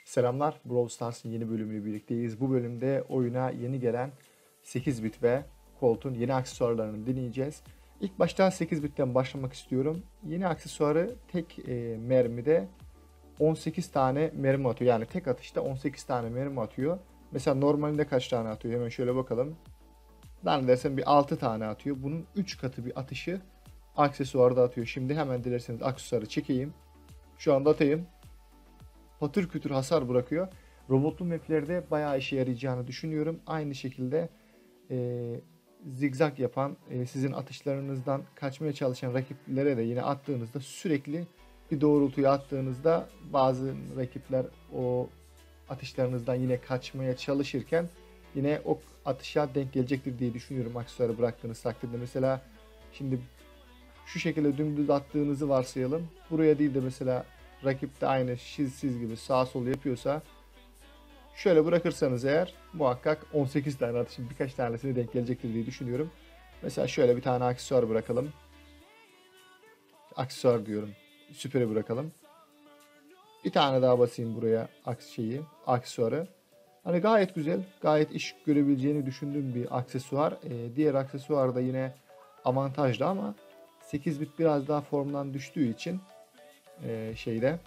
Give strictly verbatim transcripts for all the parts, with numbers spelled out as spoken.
Selamlar, Brawl Stars'ın yeni bölümüyle birlikteyiz. Bu bölümde oyuna yeni gelen sekiz bit ve Colt'un yeni aksesuarlarını deneyeceğiz. İlk başta sekiz bitten başlamak istiyorum. Yeni aksesuarı tek e, mermide on sekiz tane mermi atıyor. Yani tek atışta on sekiz tane mermi atıyor. Mesela normalinde kaç tane atıyor? Hemen şöyle bakalım. Zannedersem bir altı tane atıyor. Bunun üç katı bir atışı aksesuarda atıyor. Şimdi hemen dilerseniz aksesuarı çekeyim. Şu anda atayım. Patır kütür hasar bırakıyor. Robotlu maplerde bayağı işe yarayacağını düşünüyorum. Aynı şekilde e, zigzag yapan, e, sizin atışlarınızdan kaçmaya çalışan rakiplere de yine attığınızda sürekli bir doğrultuya attığınızda bazı rakipler o atışlarınızdan yine kaçmaya çalışırken yine o atışa denk gelecektir diye düşünüyorum aksesuarı bıraktığınız takdirde. Mesela şimdi şu şekilde dümdüz attığınızı varsayalım. Buraya değil de mesela rakip de aynı siz gibi sağ sol yapıyorsa şöyle bırakırsanız eğer muhakkak on sekiz tane atışın birkaç tanesine denk gelecektir diye düşünüyorum. Mesela şöyle bir tane aksesuar bırakalım. Aksesuar diyorum. Süperi bırakalım. Bir tane daha basayım buraya şeyi, aksesuarı. Hani gayet güzel, gayet iş görebileceğini düşündüğüm bir aksesuar. Ee, diğer aksesuar da yine avantajlı ama sekiz bit biraz daha formdan düştüğü için e, şeyde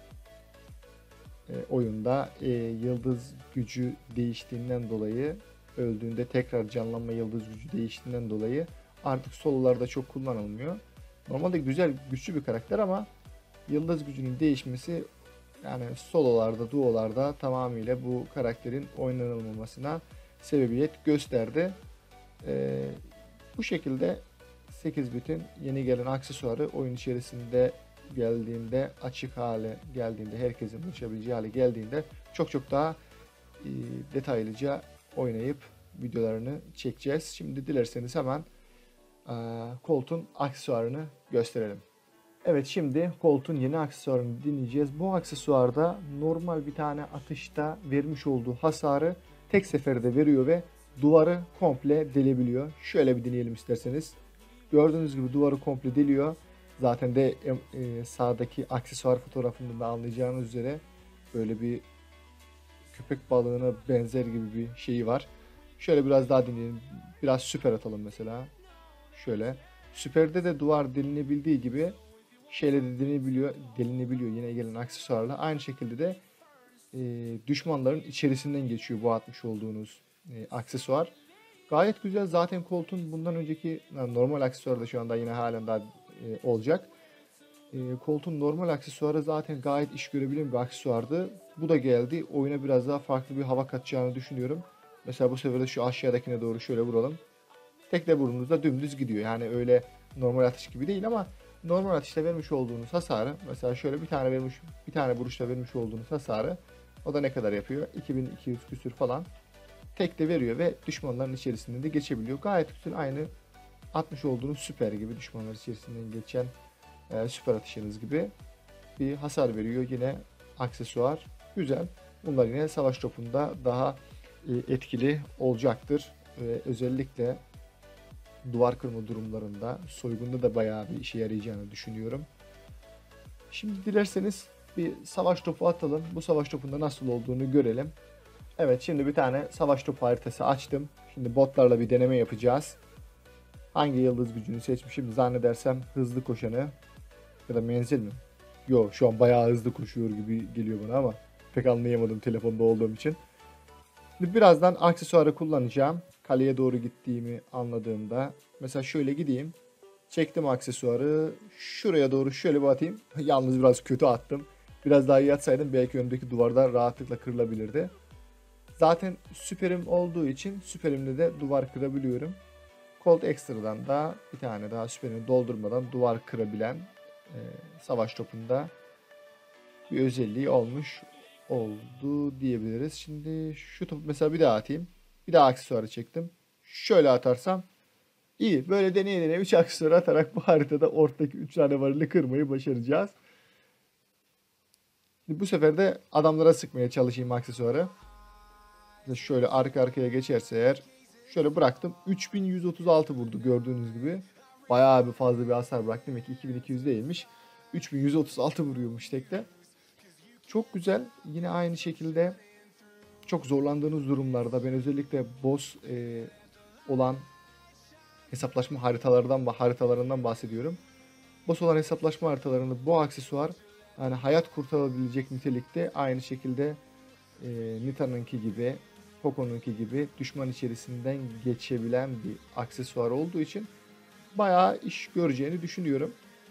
e, oyunda e, yıldız gücü değiştiğinden dolayı öldüğünde tekrar canlanma yıldız gücü değiştiğinden dolayı artık sololarda çok kullanılmıyor. Normalde güzel güçlü bir karakter ama yıldız gücünün değişmesi yani sololarda, duolarda tamamıyla bu karakterin oynanılmamasına sebebiyet gösterdi. E, bu şekilde sekiz bitin yeni gelen aksesuarı oyun içerisinde geldiğinde, açık hale geldiğinde, herkesin ulaşabileceği hale geldiğinde çok çok daha e, detaylıca oynayıp videolarını çekeceğiz. Şimdi dilerseniz hemen e, Colt'un aksesuarını gösterelim. Evet, şimdi Colt'un yeni aksesuarını dinleyeceğiz. Bu aksesuarda normal bir tane atışta vermiş olduğu hasarı tek seferde veriyor ve duvarı komple delebiliyor. Şöyle bir deneyelim isterseniz. Gördüğünüz gibi duvarı komple deliyor. Zaten de e, sağdaki aksesuar fotoğrafında da anlayacağınız üzere böyle bir köpek balığına benzer gibi bir şeyi var. Şöyle biraz daha deneyelim. Biraz süper atalım mesela. Şöyle. Süperde de duvar delinebildiği gibi şeyle de delinebiliyor, delinebiliyor yine gelen aksesuarla. Aynı şekilde de e, düşmanların içerisinden geçiyor bu atmış olduğunuz e, aksesuar. Gayet güzel. Zaten Colt'un bundan önceki yani normal aksesuarı da şu anda yine halen daha e, olacak. E, Colt'un normal aksesuarı zaten gayet iş görebilen bir aksesuardı. Bu da geldi. Oyuna biraz daha farklı bir hava katacağını düşünüyorum. Mesela bu sefer de şu aşağıdakine doğru şöyle vuralım. Tekle vurduğunuzda dümdüz gidiyor. Yani öyle normal atış gibi değil ama normal atışta vermiş olduğunuz hasarı mesela şöyle bir tane vermiş bir tane vuruşta vermiş olduğunuz hasarı o da ne kadar yapıyor? iki bin iki yüz küsür falan. Tek de veriyor ve düşmanların içerisinden de geçebiliyor. Gayet güzel, aynı atmış olduğunuz süper gibi düşmanlar içerisinden geçen e, süper atışınız gibi bir hasar veriyor. Yine aksesuar güzel. Bunlar yine savaş topunda daha e, etkili olacaktır. Ve özellikle duvar kırma durumlarında, soygunda da bayağı bir işe yarayacağını düşünüyorum. Şimdi dilerseniz bir savaş topu atalım. Bu savaş topunda nasıl olduğunu görelim. Evet, şimdi bir tane savaş topu haritası açtım. Şimdi botlarla bir deneme yapacağız. Hangi yıldız gücünü seçmişim? Zannedersem hızlı koşanı ya da menzil mi? Yok, şu an bayağı hızlı koşuyor gibi geliyor bana ama pek anlayamadım telefonda olduğum için. Şimdi birazdan aksesuarı kullanacağım. Kaleye doğru gittiğimi anladığımda. Mesela şöyle gideyim. Çektim aksesuarı. Şuraya doğru şöyle bir atayım. Yalnız biraz kötü attım. Biraz daha iyi atsaydım belki önümdeki duvarda rahatlıkla kırılabilirdi. Zaten süperim olduğu için süperimle de duvar kırabiliyorum. Colt Extra'dan da bir tane daha süperimi doldurmadan duvar kırabilen e, savaş topunda bir özelliği olmuş oldu diyebiliriz. Şimdi şu topu mesela bir daha atayım. Bir daha aksesuarı çektim. Şöyle atarsam iyi. Böyle deneye deneye üç aksesuarı atarak bu haritada ortadaki üç tane varili kırmayı başaracağız. Şimdi bu sefer de adamlara sıkmaya çalışayım aksesuarı. Şöyle arka arkaya geçerse eğer şöyle bıraktım. üç bin yüz otuz altı vurdu gördüğünüz gibi. Bayağı bir fazla bir hasar bıraktım. Demek ki iki bin iki yüz değilmiş. üç bin yüz otuz altı vuruyormuş tekte. Çok güzel. Yine aynı şekilde çok zorlandığınız durumlarda ben özellikle boss e, olan hesaplaşma haritalardan haritalarından bahsediyorum. Boss olan hesaplaşma haritalarında bu aksesuar yani hayat kurtarabilecek nitelikte, aynı şekilde e, Nita'nınki gibi, Poco'nunki gibi düşman içerisinden geçebilen bir aksesuar olduğu için bayağı iş göreceğini düşünüyorum.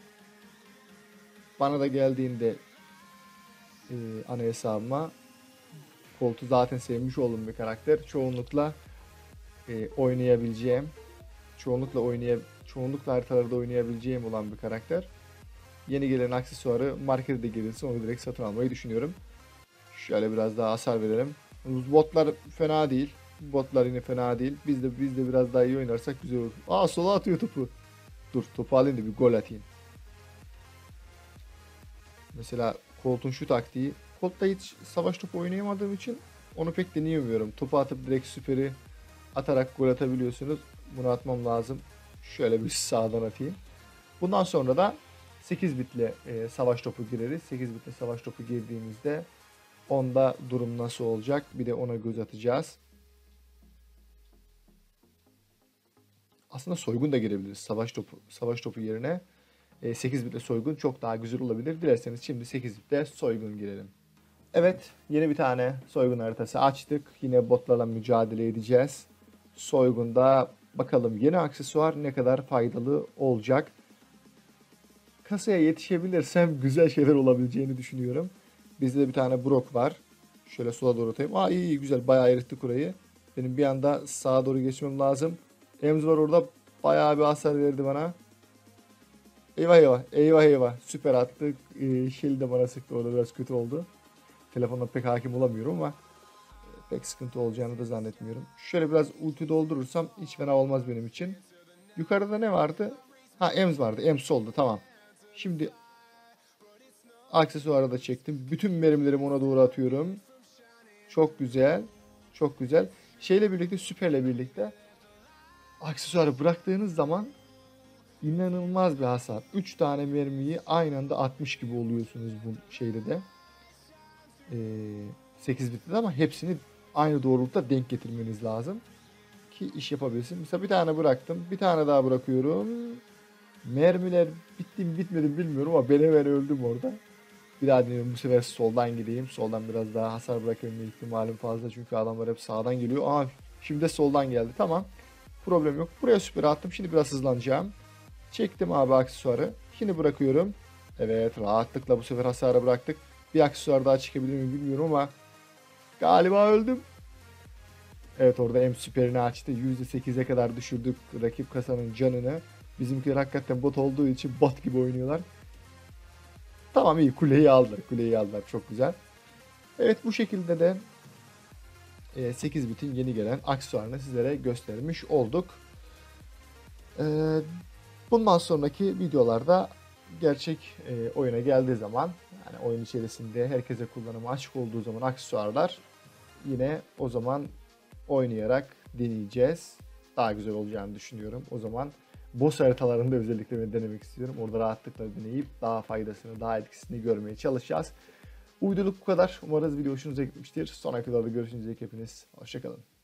Bana da geldiğinde e, ana hesabıma Colt'u zaten sevmiş olduğum bir karakter. Çoğunlukla e, oynayabileceğim, çoğunlukla oynaya, çoğunlukla haritalarda oynayabileceğim olan bir karakter. Yeni gelen aksesuarı markete de gelirse onu direkt satın almayı düşünüyorum. Şöyle biraz daha hasar verelim. Botlar fena değil. Botlar yine fena değil. Biz de biz de biraz daha iyi oynarsak güzel olur. Aa, sola atıyor topu. Dur, topu alayım da bir gol atayım. Mesela Colt'un şu taktiği. Colt'ta hiç savaş topu oynayamadığım için onu pek deneyemiyorum. Topu atıp direkt süperi atarak gol atabiliyorsunuz. Bunu atmam lazım. Şöyle bir sağdan atayım. Bundan sonra da sekiz bitle e, savaş topu gireriz. sekiz bitle savaş topu girdiğimizde onda durum nasıl olacak? Bir de ona göz atacağız. Aslında soygun da girebiliriz savaş topu savaş topu yerine. E, sekiz bitle soygun çok daha güzel olabilir. Dilerseniz şimdi sekiz bitle soygun girelim. Evet, yeni bir tane soygun haritası açtık. Yine botlarla mücadele edeceğiz. Soygunda bakalım yeni aksesuar ne kadar faydalı olacak. Kasaya yetişebilirsem güzel şeyler olabileceğini düşünüyorum. Bizde de bir tane Brock var. Şöyle sola doğru atayım. Aa, iyi iyi, güzel, bayağı erittik orayı. Benim bir anda sağa doğru geçmem lazım. Ems var orada, bayağı bir hasar verdi bana. Eyvah eyvah, eyvah eyvah. Süper attık. Ee, Shelly de bana sıktı, orada biraz kötü oldu. Telefonla pek hakim olamıyorum ama pek sıkıntı olacağını da zannetmiyorum. Şöyle biraz ulti doldurursam hiç fena olmaz benim için. Yukarıda ne vardı? Ha, Ems vardı. Ems oldu, tamam. Şimdi aksesuarı da çektim. Bütün mermilerimi ona doğru atıyorum. Çok güzel. Çok güzel. Şeyle birlikte, süperle birlikte aksesuarı bıraktığınız zaman inanılmaz bir hasar. üç tane mermiyi aynı anda atmış gibi oluyorsunuz bu şeyde de. Ee, sekiz bitti de, ama hepsini aynı doğrultuda denk getirmeniz lazım ki iş yapabilsin. Mesela bir tane bıraktım. Bir tane daha bırakıyorum. Mermiler bitti mi bitmedi mi bilmiyorum ama ben hemen öldüm orada. Bir daha deniyorum, bu sefer soldan gideyim. Soldan biraz daha hasar bırakabilme ihtimalim fazla çünkü adamlar hep sağdan geliyor. Aa, şimdi de soldan geldi, tamam. Problem yok. Buraya süper attım. Şimdi biraz hızlanacağım. Çektim abi aksesuarı. Şimdi bırakıyorum. Evet, rahatlıkla bu sefer hasarı bıraktık. Bir aksesuar daha çekebilir miyim bilmiyorum ama galiba öldüm. Evet, orada M süperini açtı. yüzde sekize kadar düşürdük rakip kasanın canını. Bizimkiler hakikaten bot olduğu için bot gibi oynuyorlar. Tamam, iyi, kuleyi aldılar. Kuleyi aldılar. Çok güzel. Evet, bu şekilde de sekiz bitin yeni gelen aksesuarını sizlere göstermiş olduk. Bundan sonraki videolarda gerçek oyuna geldiği zaman, yani oyun içerisinde herkese kullanıma açık olduğu zaman aksesuarlar, yine o zaman oynayarak deneyeceğiz. Daha güzel olacağını düşünüyorum. O zaman boss haritalarında özellikle ben denemek istiyorum. Orada rahatlıkla deneyip daha faydasını, daha etkisini görmeye çalışacağız. Bu videoluk bu kadar. Umarız video hoşunuza gitmiştir. Sonraki videoda görüşünceye dek hepiniz hoşçakalın.